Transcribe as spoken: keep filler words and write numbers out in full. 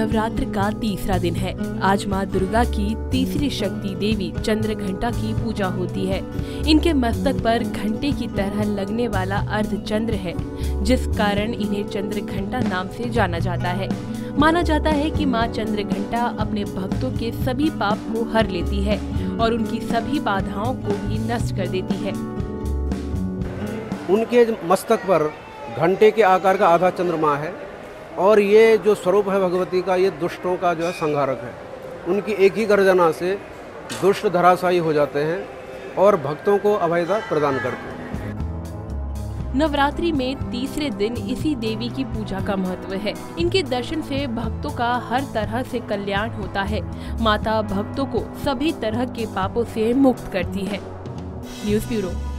नवरात्र का तीसरा दिन है। आज माँ दुर्गा की तीसरी शक्ति देवी चंद्रघंटा की पूजा होती है। इनके मस्तक पर घंटे की तरह लगने वाला अर्धचंद्र है, जिस कारण इन्हें चंद्रघंटा नाम से जाना जाता है। माना जाता है कि माँ चंद्रघंटा अपने भक्तों के सभी पाप को हर लेती है और उनकी सभी बाधाओं को भी नष्ट कर देती है। उनके मस्तक पर घंटे के आकार का आधा चंद्रमा है और ये जो स्वरूप है भगवती का, ये दुष्टों का जो है संहारक है। उनकी एक ही गर्जना से दुष्ट धराशायी हो जाते हैं और भक्तों को अभयता प्रदान करते हैं। नवरात्रि में तीसरे दिन इसी देवी की पूजा का महत्व है। इनके दर्शन से भक्तों का हर तरह से कल्याण होता है। माता भक्तों को सभी तरह के पापों से मुक्त करती है। News bureau.